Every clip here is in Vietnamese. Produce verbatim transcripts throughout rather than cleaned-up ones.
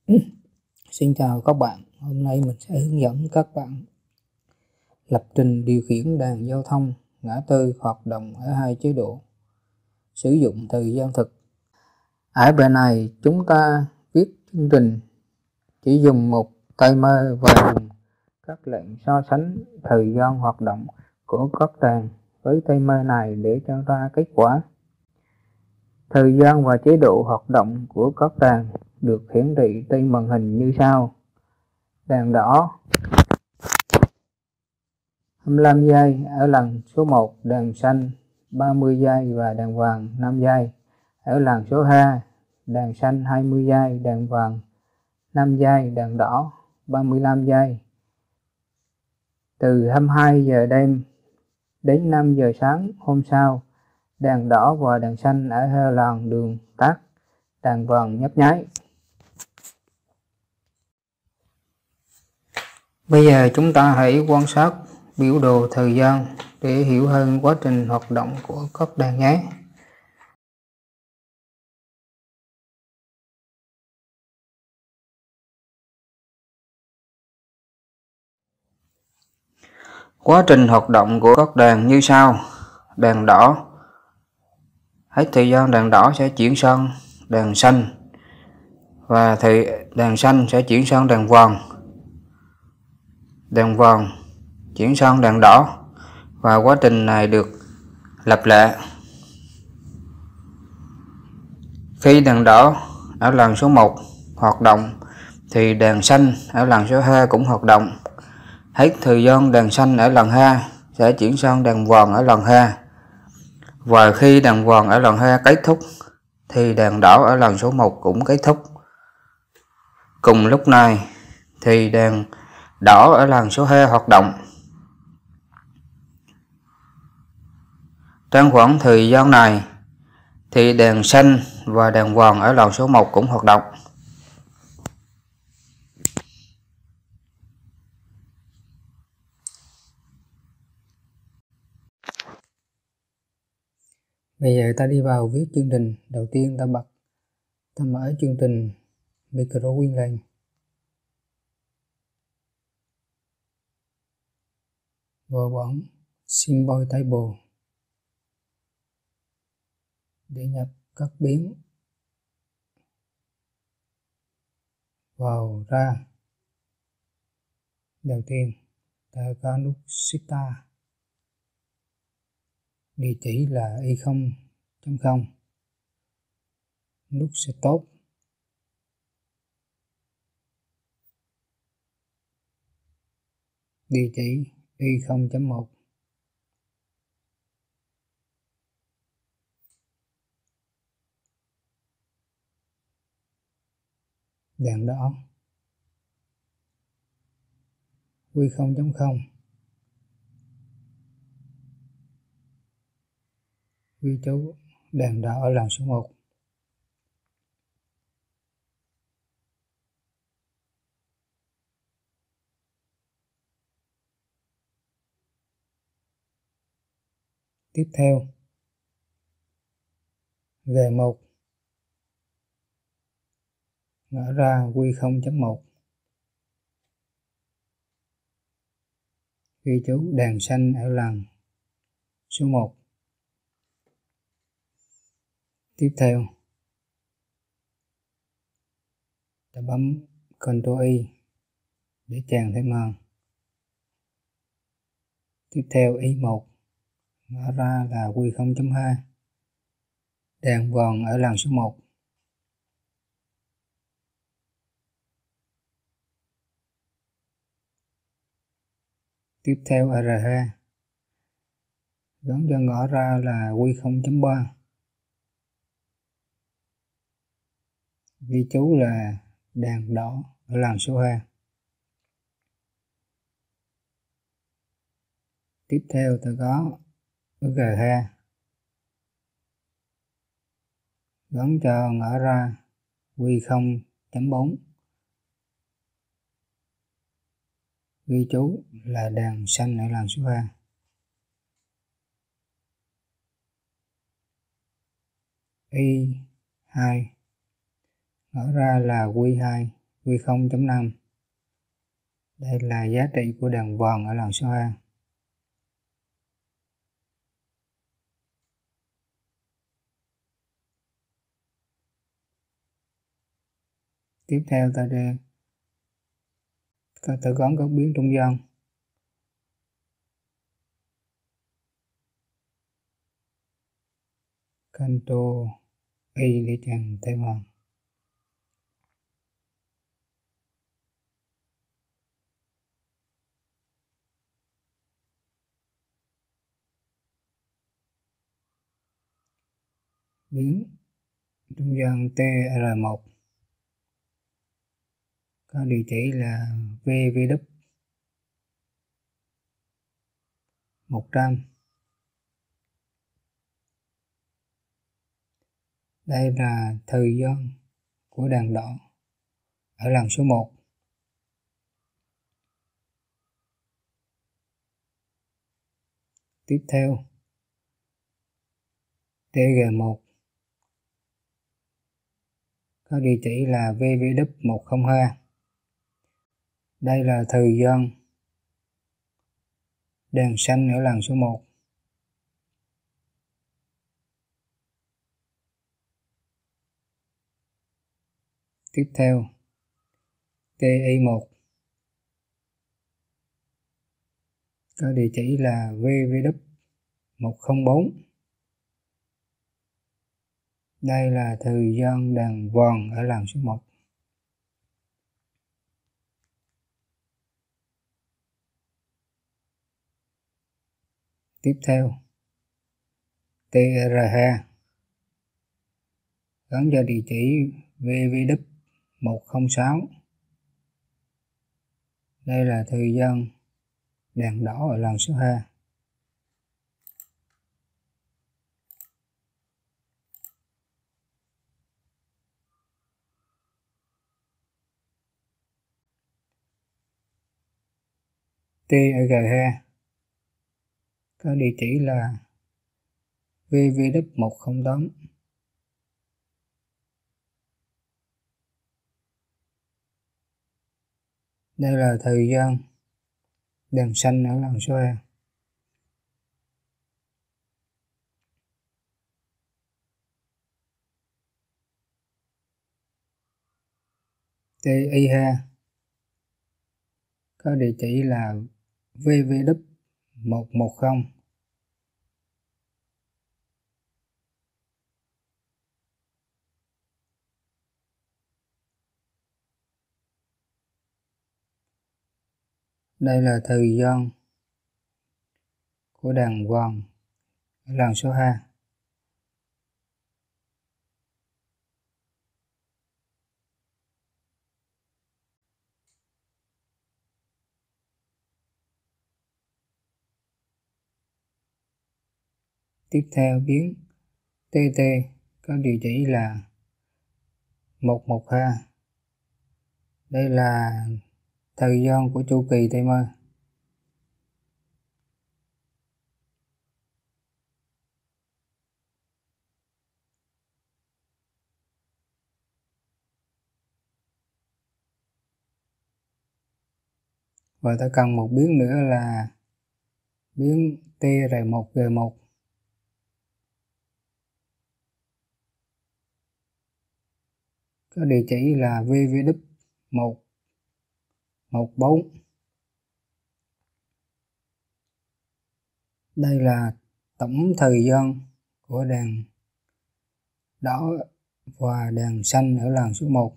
Xin chào các bạn, hôm nay mình sẽ hướng dẫn các bạn lập trình điều khiển đèn giao thông ngã tư hoạt động ở hai chế độ, sử dụng thời gian thực. Ở bài này chúng ta viết chương trình chỉ dùng một timer và dùng các lệnh so sánh thời gian hoạt động của các đèn với timer này để cho ra kết quả. Thời gian và chế độ hoạt động của các đèn được hiển thị trên màn hình như sau. Đèn đỏ hai mươi lăm giây ở lần số một, đèn xanh ba mươi giây và đèn vàng năm giây. Ở lần số hai, đèn xanh hai mươi giây, đèn vàng năm giây, đèn đỏ ba mươi lăm giây. Từ hai mươi hai giờ đêm đến năm giờ sáng hôm sau, đèn đỏ và đèn xanh ở hai làn đường tắt, đèn vàng nhấp nháy. Bây giờ chúng ta hãy quan sát biểu đồ thời gian để hiểu hơn quá trình hoạt động của các đèn nhé. Quá trình hoạt động của các đèn như sau. Đèn đỏ, hết thời gian đèn đỏ sẽ chuyển sang đèn xanh và thì đèn xanh sẽ chuyển sang đèn vàng. Đèn vàng chuyển sang đèn đỏ và quá trình này được lặp lại. Khi đèn đỏ ở làn số một hoạt động thì đèn xanh ở làn số hai cũng hoạt động. Hết thời gian đèn xanh ở lần hai sẽ chuyển sang đèn vàng ở lần hai. Và khi đèn vàng ở lần hai kết thúc thì đèn đỏ ở lần số một cũng kết thúc. Cùng lúc này thì đèn đỏ ở lần số hai hoạt động. Trong khoảng thời gian này thì đèn xanh và đèn vàng ở lần số một cũng hoạt động. Bây giờ ta đi vào viết chương trình. Đầu tiên ta bật, ta mở chương trình MicroWin lên. Vào bảng Symbol Table để nhập các biến vào ra. Đầu tiên ta có nút Start, địa chỉ là y không chấm không, nút Stop, địa chỉ y không chấm một, đèn đỏ quy không chấm không, ghi chú đèn đỏ ở làn số một. Tiếp theo G một ngã ra quy không chấm một, ghi chú đèn xanh ở làn số một. Tiếp theo ta bấm Ctrl Y để chèn thêm màn. Tiếp theo Y một ngã ra là quy không chấm hai, đèn vàng ở làn số một. Tiếp theo R hai gắn cho ngõ ra là quy không chấm ba, ghi chú là đèn đỏ ở làn số hai. Tiếp theo ta có G hai gắn cho ngõ ra quy không chấm bốn, ghi chú là đèn xanh ở làn số hai. Y hai ngõ ra là quy hai quy không chấm năm. Đây là giá trị của đàn vòn ở làn số hai. Tiếp theo ta đi ta gắn các biến trung gian. Canto Y để chàng tay vòn. Biến trung gian T R một có địa chỉ là vê vê W một trăm. Đây là thời gian của đàn đỏ ở làn số một. Tiếp theo T G một có địa chỉ là vê vê W một không hai. Đây là thời gian đèn xanh ở làn số một. Tiếp theo T I một có địa chỉ là vê vê W một không bốn. Đây là thời gian đàn vòn ở làn số một. Tiếp theo T R hai gắn cho địa chỉ vê vê W một không sáu. Đây là thời gian đèn đỏ ở làn số hai. T G hai có địa chỉ là vê vê W một không tám. Đây là thời gian đèn xanh ở làn số hai. T I hai có địa chỉ là vê vê W một một không. Đây là thời gian của đàn vòn ở làn số hai. Tiếp theo biến T T có địa chỉ là một một hai. Đây là thời gian của chu kỳ timer. Và ta cần một biến nữa là biến T R một G một. Có địa chỉ là vê vê W một một bốn. Đây là tổng thời gian của đèn đỏ và đèn xanh ở làn số một.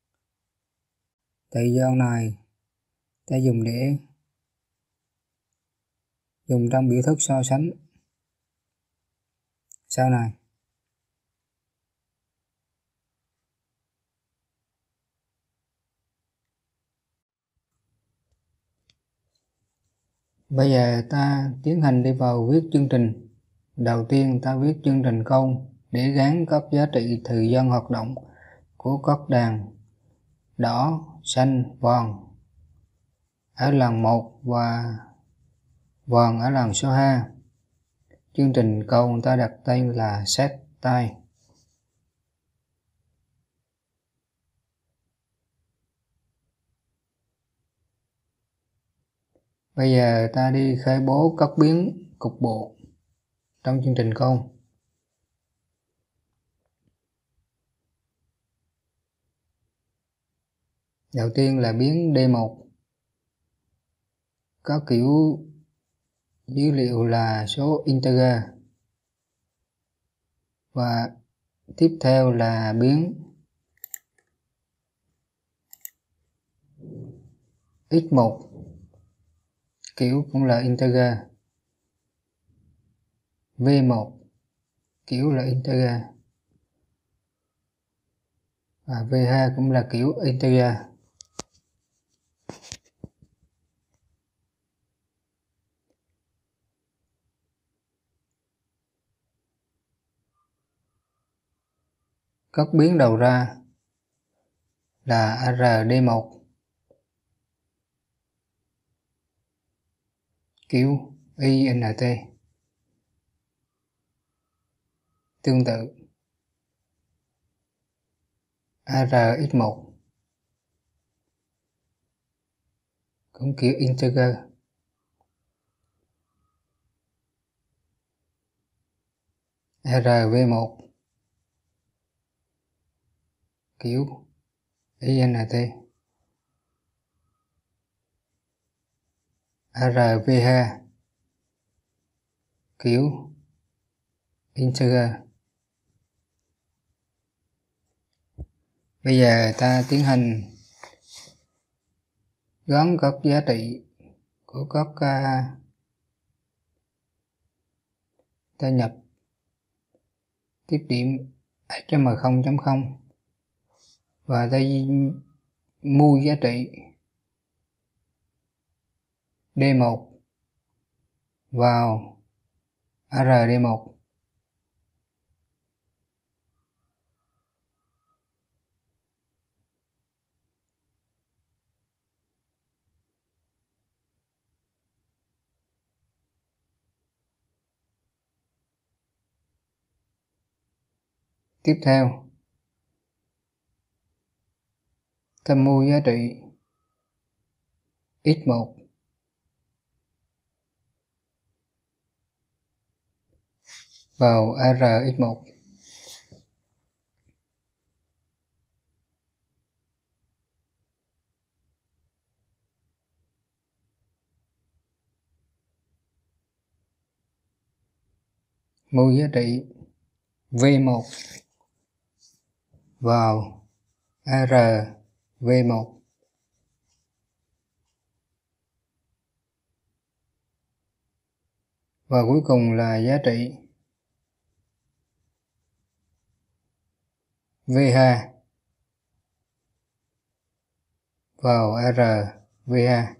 Thời gian này ta dùng để dùng trong biểu thức so sánh sau này. Bây giờ ta tiến hành đi vào viết chương trình. Đầu tiên ta viết chương trình câu để gắn các giá trị thời gian hoạt động của các đàn đỏ, xanh, vàng ở làn một và vàng ở làn số hai. Chương trình câu ta đặt tên là set time. Bây giờ ta đi khai bố các biến cục bộ trong chương trình câu. Đầu tiên là biến D một, có kiểu dữ liệu là số integer, và tiếp theo là biến x một, kiểu cũng là integer, v một kiểu là integer, và v hai cũng là kiểu integer. Các biến đầu ra là a rờ đê một, kiểu int. Tương tự a rờ ích một cũng kiểu integer, a rờ vê một kiểu int, a rờ vê hai kiểu integer. Bây giờ ta tiến hành gắn các giá trị của các uh, ta nhập tiếp điểm ếch em không chấm không và ta mua giá trị D một vào a rờ đê một. Tiếp theo ta mua giá trị x một vào a rờ ích một. Mua giá trị v một vào a rờ vê một. Và cuối cùng là giá trị vê hai vào a rờ vê hai.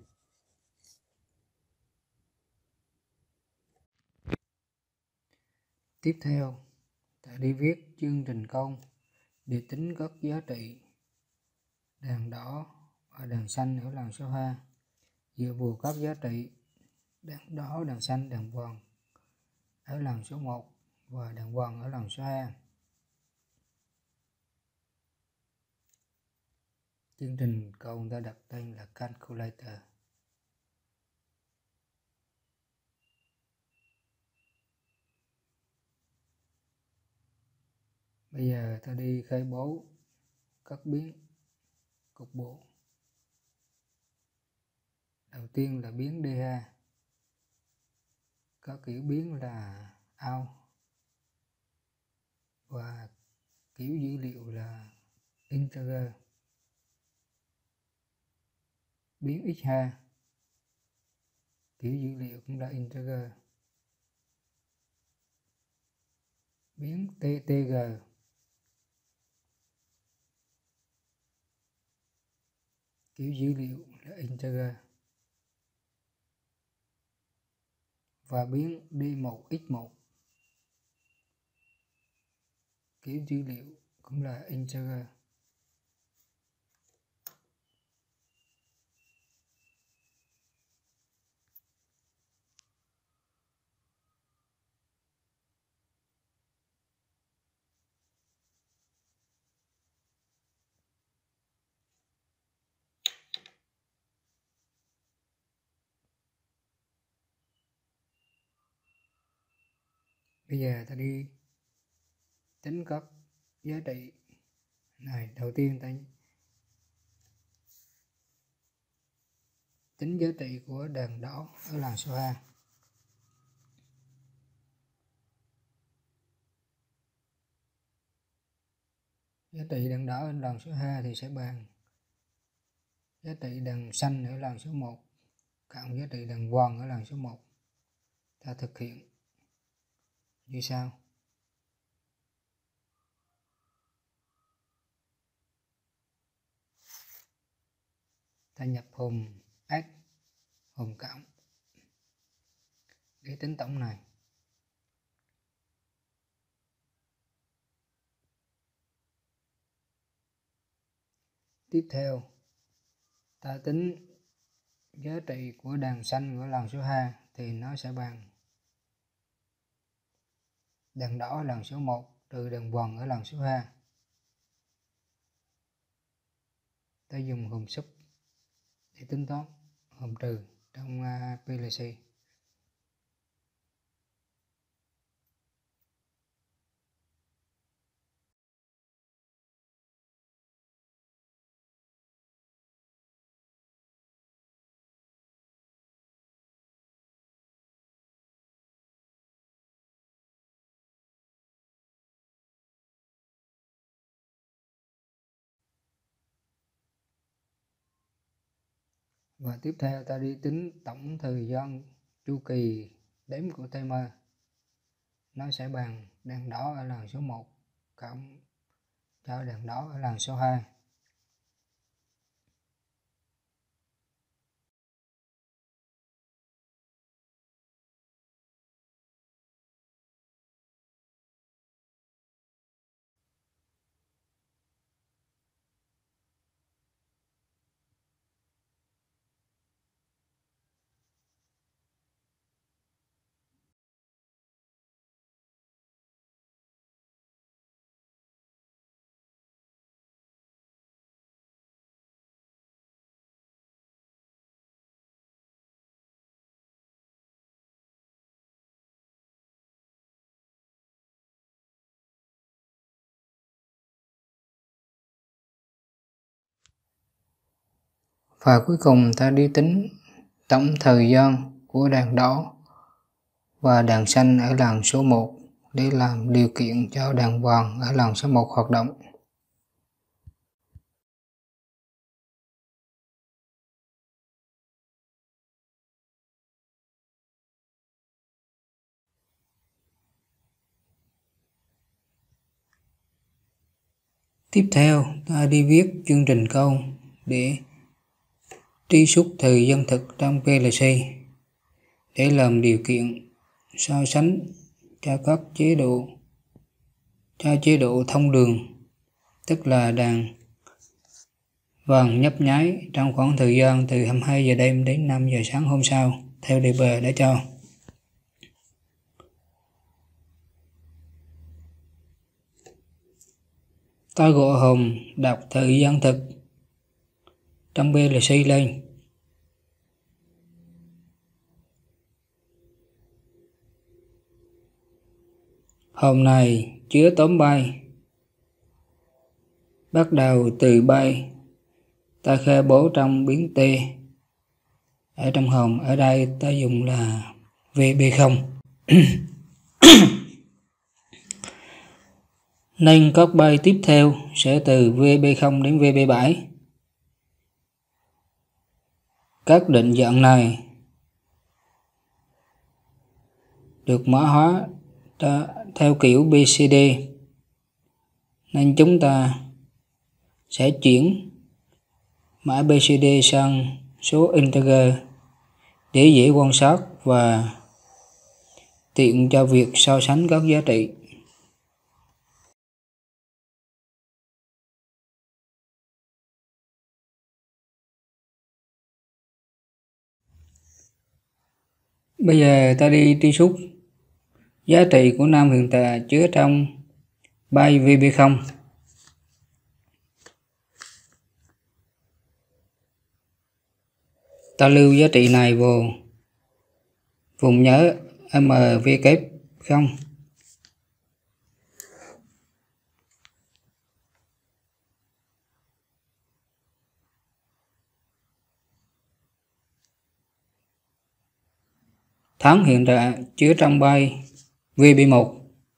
Tiếp theo, ta đi viết chương trình câu để tính các giá trị đèn đỏ và đèn xanh ở làn số hai, dựa vào các giá trị đèn đỏ, đèn xanh, đèn vàng ở làn số một và đèn vàng ở làn số hai. Chương trình câu ta đặt tên là Calculator. Bây giờ ta đi khai bố các biến cục bộ. Đầu tiên là biến đê hai, có kiểu biến là out và kiểu dữ liệu là integer. Biến ích hai, kiểu dữ liệu cũng là integer. Biến tê tê giê, kiểu dữ liệu là integer. Và biến đê một ích một, kiểu dữ liệu cũng là integer. Bây giờ ta đi tính các giá trị này. Đầu tiên ta tính giá trị của đèn đỏ ở làn số hai. Giá trị đèn đỏ ở làn số hai thì sẽ bằng giá trị đèn xanh ở làn số một cộng giá trị đèn vàng ở làn số một. Ta thực hiện như sau. Ta nhập hùm x, hùm cộng để tính tổng này. Tiếp theo ta tính giá trị của đèn xanh của làn số hai thì nó sẽ bằng đèn đỏ ở làn số một trừ đèn vàng ở làn số hai. Ta dùng hùm sub để tính toán hùm trừ trong uh, pê lờ xê. Và tiếp theo ta đi tính tổng thời gian chu kỳ đếm của timer. Nó sẽ bằng đèn đỏ ở làn số một cộng cho đèn đỏ ở làn số hai. Và cuối cùng ta đi tính tổng thời gian của đèn đỏ và đèn xanh ở làn số một để làm điều kiện cho đèn vàng ở làn số một hoạt động. Tiếp theo ta đi viết chương trình câu để truy xuất thời gian thực trong pê lờ xê để làm điều kiện so sánh cho các chế độ cho chế độ thông đường, tức là đèn vàng nhấp nháy trong khoảng thời gian từ hai mươi hai giờ đêm đến năm giờ sáng hôm sau theo đề bài đã cho. Ta gọi hòm đọc thời gian thực trong pê lờ xê lên. Hòm này chứa tóm byte bắt đầu từ byte ta khai bố trong biến t. Ở trong hòm ở đây ta dùng là vê bê không. Nên các byte tiếp theo sẽ từ vê bê không đến vê bê bảy. Các định dạng này được mã hóa theo kiểu bê xê đê, nên chúng ta sẽ chuyển mã bê xê đê sang số integer để dễ quan sát và tiện cho việc so sánh các giá trị. Bây giờ ta đi truy xuất giá trị của nam hiện tại chứa trong byte vê bê không. Ta lưu giá trị này vào vùng nhớ em vê không Tháng hiện tại chứa trong byte vê bê một.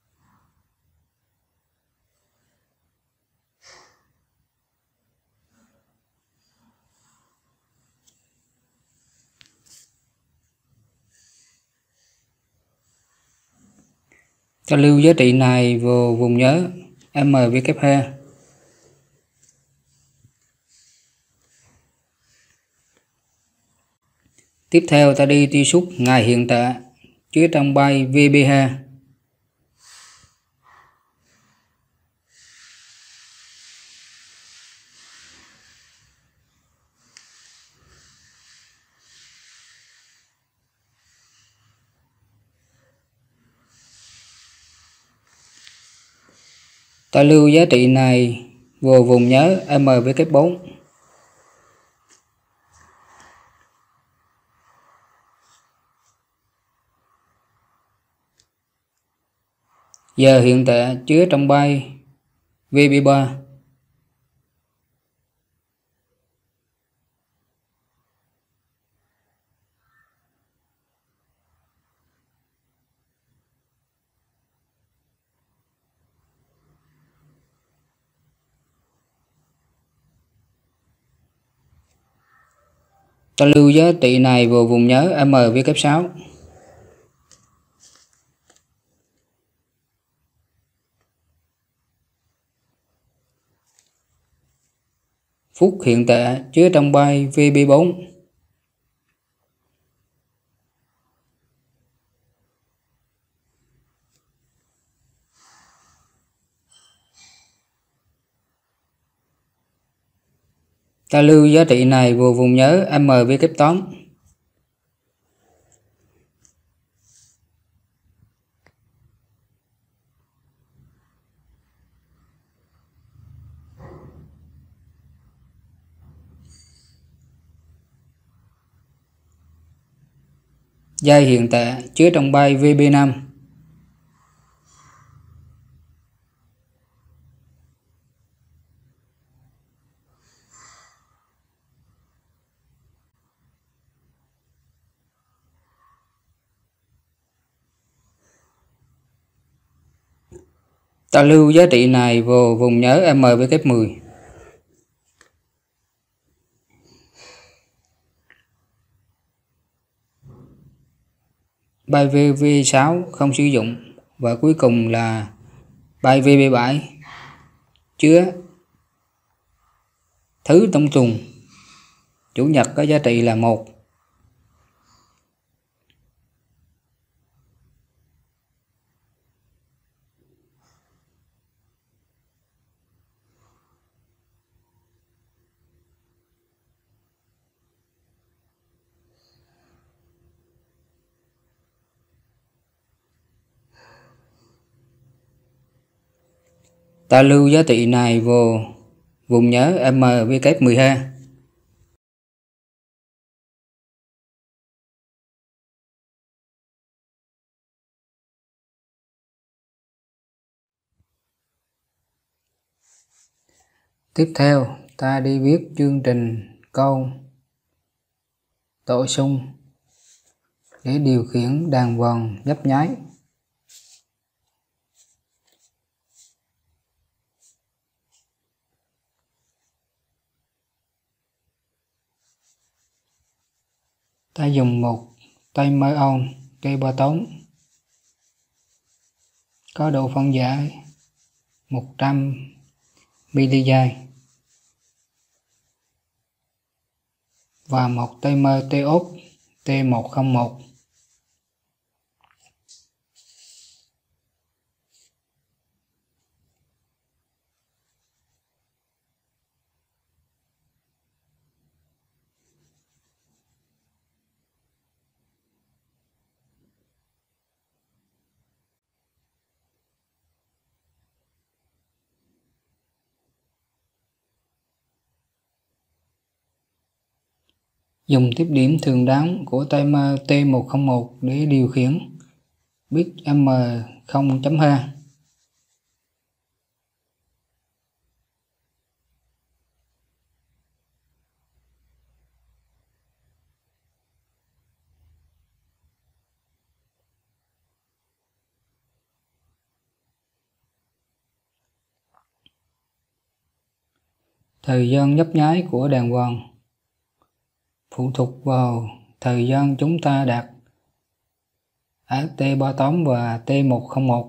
Ta lưu giá trị này vào vùng nhớ em vê kép hai. Tiếp theo ta đi truy xuất ngày hiện tại chứa trong byte vê bê hai. Ta lưu giá trị này vào vùng nhớ em vê kép bốn. Giờ hiện tại chứa trong byte vê bê ba. Ta lưu giá trị này vào vùng nhớ em vê kép sáu. Phút hiện tại chứa trong byte vê bê bốn. Ta lưu giá trị này vào vùng nhớ em vê kép tám. Giai hiện tại chứa trong byte vê bê năm. Ta lưu giá trị này vào vùng nhớ em vê kép mười. Byte vê bê sáu không sử dụng. Và cuối cùng là byte vê bê bảy chứa thứ tổng trùng chủ nhật có giá trị là một. Ta lưu giá trị này vào vùng nhớ em vê kép mười hai. Tiếp theo ta đi viết chương trình câu tổ sung để điều khiển đàn vần nhấp nháy. Ta dùng một timer on T-Bottom có độ phân giải một trăm mi-li-giây và một timer T-Off T một không một. Dùng tiếp điểm thường đáng của timer T một không một để điều khiển bit M không chấm hai. Thời gian nhấp nháy của đàn quần phụ thuộc vào thời gian chúng ta đặt ở T ba mươi tám và T một không một.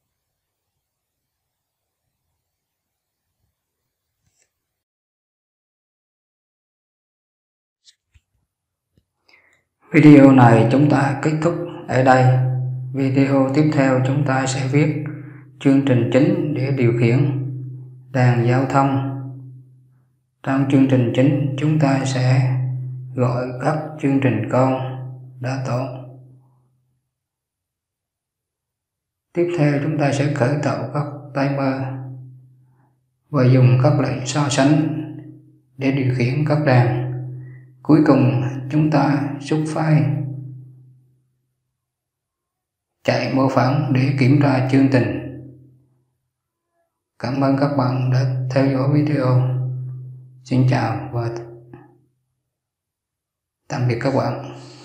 Video này chúng ta kết thúc ở đây. Video tiếp theo chúng ta sẽ viết chương trình chính để điều khiển đàn giao thông. Trong chương trình chính chúng ta sẽ gọi các chương trình con đã tổ. Tiếp theo chúng ta sẽ khởi tạo các timer và dùng các lệnh so sánh để điều khiển các đàn. Cuối cùng chúng ta xuất file chạy mô phỏng để kiểm tra chương trình. Cảm ơn các bạn đã theo dõi video. Xin chào và tạm biệt các bạn.